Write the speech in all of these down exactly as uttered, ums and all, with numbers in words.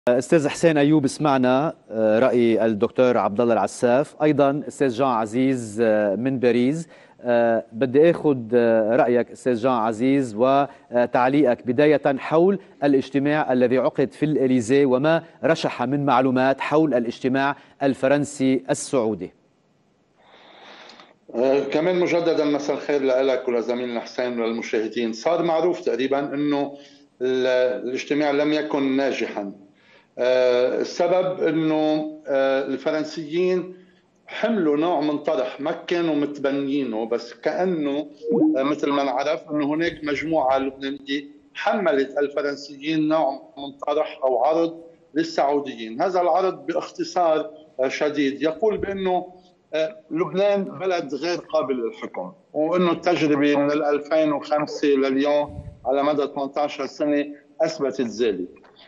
استاذ حسين ايوب، سمعنا راي الدكتور عبد الله العساف، ايضا استاذ جان عزيز من باريس. بدي اخذ رايك استاذ جان عزيز وتعليقك بدايه حول الاجتماع الذي عقد في الإليزيه وما رشح من معلومات حول الاجتماع الفرنسي السعودي. كمان مجددا مساء الخير لك ولزميلنا حسين وللمشاهدين. صار معروف تقريبا انه الاجتماع لم يكن ناجحا. السبب انه الفرنسيين حملوا نوع من طرح ما كانوا متبنيينه، بس كانه مثل ما نعرف انه هناك مجموعه لبنانيه حملت الفرنسيين نوع من طرح او عرض للسعوديين. هذا العرض باختصار شديد يقول بانه لبنان بلد غير قابل للحكم، وانه التجربه من ألفين وخمسة لليوم على مدى ثمانية عشر سنه اثبتت ذلك،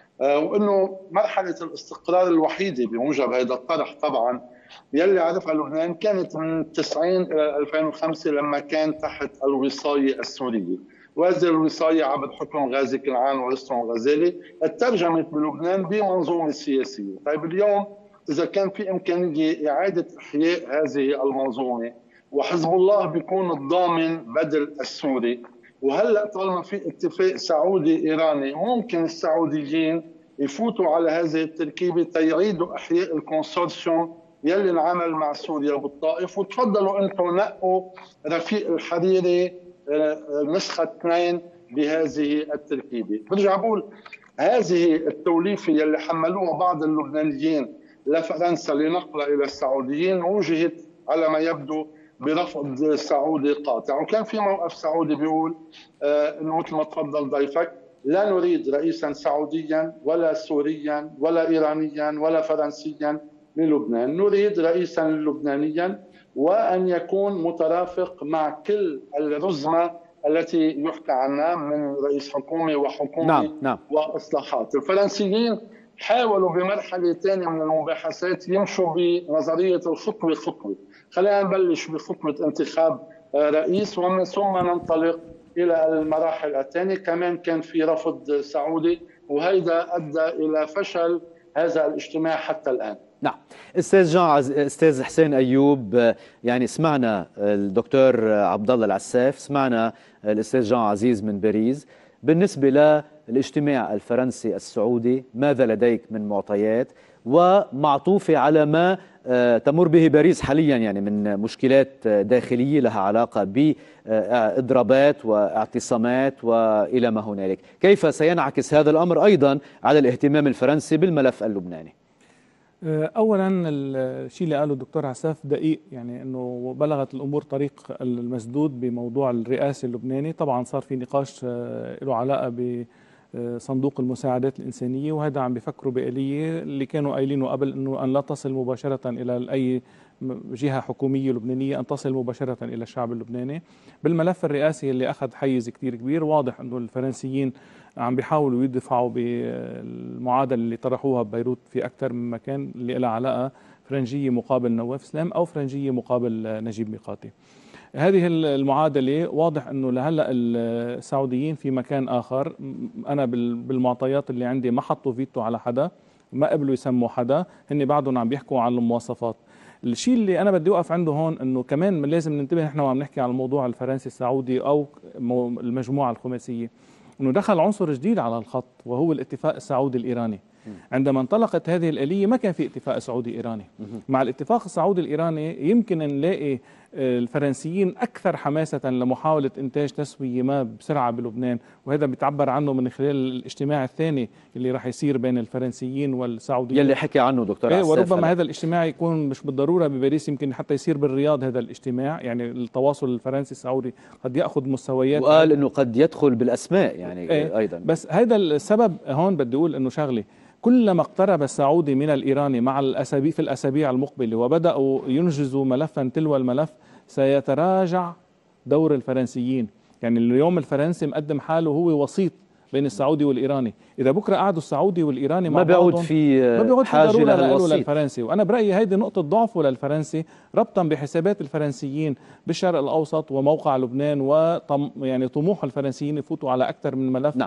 وانه مرحله الاستقرار الوحيده بموجب هذا الطرح طبعا يلي عرفها لبنان كانت من تسعين الى ألفين وخمسة لما كان تحت الوصايه السوريه، وهذه الوصايه عبر حكم غازي كنعان ورستم غزالي اترجمت بلبنان بمنظومه سياسيه. طيب اليوم إذا كان في إمكانية إعادة إحياء هذه المنظومة وحزب الله بيكون الضامن بدل السوري، وهلأ طالما في اتفاق سعودي إيراني ممكن السعوديين يفوتوا على هذه التركيبة تيعيدوا إحياء الكونسورسيوم يلي انعمل مع سوريا بالطائف، وتفضلوا أنتم نقوا رفيق الحريري نسخة اثنين بهذه التركيبة. برجع بقول هذه التوليفة يلي حملوها بعض اللبنانيين لفرنسا لنقلها الى السعوديين وجهت على ما يبدو برفض سعودي قاطع، وكان في موقف سعودي بيقول آه انه مثل ما تفضل ضيفك، لا نريد رئيسا سعوديا ولا سوريا ولا ايرانيا ولا فرنسيا للبنان، نريد رئيسا لبنانيا وان يكون مترافق مع كل الرزمه التي يحكى عنها من رئيس حكومه وحكومه نعم نعم. واصلاحات. الفرنسيين حاولوا بمرحله ثانيه من المباحثات يمشوا بنظريه الخطوه خطوه، خلينا نبلش بخطوه انتخاب رئيس ومن ثم ننطلق الى المراحل الثانيه. كمان كان في رفض سعودي وهيدا ادى الى فشل هذا الاجتماع حتى الان. نعم. استاذ جان عز... استاذ حسين ايوب، يعني سمعنا الدكتور عبد الله العساف، سمعنا الاستاذ جان عزيز من باريس. بالنسبه للاجتماع الفرنسي السعودي ماذا لديك من معطيات ومعطوفه على ما تمر به باريس حاليا، يعني من مشكلات داخليه لها علاقه باضرابات واعتصامات والى ما هنالك، كيف سينعكس هذا الامر ايضا على الاهتمام الفرنسي بالملف اللبناني؟ اولا الشيء اللي قاله الدكتور عساف دقيق، يعني انه بلغت الامور طريق المسدود بموضوع الرئاسي اللبناني. طبعا صار في نقاش له علاقه بصندوق المساعدات الانسانيه، وهذا عم بيفكروا بآلية اللي كانوا قايلينه قبل انه ان لا تصل مباشره الى اي جهه حكوميه لبنانيه، ان تصل مباشره الى الشعب اللبناني. بالملف الرئاسي اللي اخذ حيز كثير كبير، واضح انه الفرنسيين عم بيحاولوا يدفعوا بالمعادله اللي طرحوها ببيروت في اكثر من مكان اللي لها علاقه فرنجيه مقابل نواف سلام او فرنجيه مقابل نجيب ميقاتي. هذه المعادله واضح انه لهلا السعوديين في مكان اخر. انا بالمعطيات اللي عندي ما حطوا فيتو على حدا، ما قبلوا يسموا حدا، هن بعدهم عم بيحكوا عن المواصفات. الشيء اللي انا بدي اوقف عنده هون انه كمان لازم ننتبه نحن وعم نحكي عن الموضوع الفرنسي السعودي او المجموعه الخماسيه، انه دخل عنصر جديد على الخط وهو الاتفاق السعودي الايراني. عندما انطلقت هذه الآلية ما كان في اتفاق سعودي ايراني. مع الاتفاق السعودي الايراني يمكن نلاقي الفرنسيين اكثر حماسة لمحاولة انتاج تسوية ما بسرعة بلبنان، وهذا بيتعبر عنه من خلال الاجتماع الثاني اللي راح يصير بين الفرنسيين والسعوديين يلي حكي عنه دكتور عساف. وربما هذا الاجتماع يكون مش بالضرورة بباريس، يمكن حتى يصير بالرياض هذا الاجتماع، يعني التواصل الفرنسي السعودي قد ياخذ مستويات، وقال انه قد يدخل بالاسماء يعني ايه ايضا. بس هذا السبب هون بدي اقول انه شغله، كلما اقترب السعودي من الإيراني مع الأسابيع في الأسابيع المقبلة وبدأوا ينجزوا ملفا تلو الملف سيتراجع دور الفرنسيين. يعني اليوم الفرنسي مقدم حاله هو وسيط بين السعودي والإيراني، إذا بكرة قعدوا السعودي والإيراني مع ما بيعود في ما بيعود حاجة في ضرورة للوسيط للفرنسي. وأنا برأيي هيدي نقطة ضعفه للفرنسي ربطا بحسابات الفرنسيين بالشرق الأوسط وموقع لبنان، وطم يعني طموح الفرنسيين يفوتوا على أكثر من ملف.